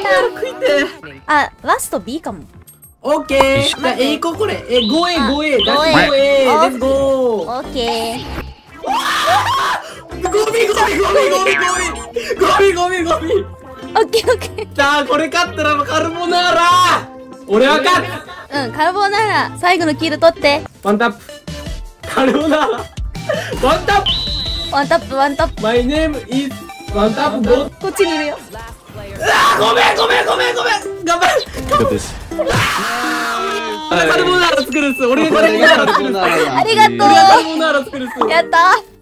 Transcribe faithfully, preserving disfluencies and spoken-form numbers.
食いて。 あ、ラスト B かも。 オッケー。じゃあ A 行こうこれ。え、ご エー、ご エー。 ごレエーッツゴー A。レッツゴー。 オッケー。 ゴミゴミゴミゴミゴミゴミゴミゴミ。 オッケーオッケー。 じゃあこれ勝ったらカルボナーラ。俺は勝つ。 うん、カルボナーラ。最後のキル取って。 ワンタップ。カルボナーラ。ワンタップ。 ワンタップ、ワンタップ。 マイネームイズワンタップゴー。 こっちにいるよ。 あー、ごめんごめんごめんごめん。頑張る。 そうですカルボナーラ作るっす。俺がカルボナーラ作るっす。 ありがとう。 俺がカルボナーラ作るっす。 やったー。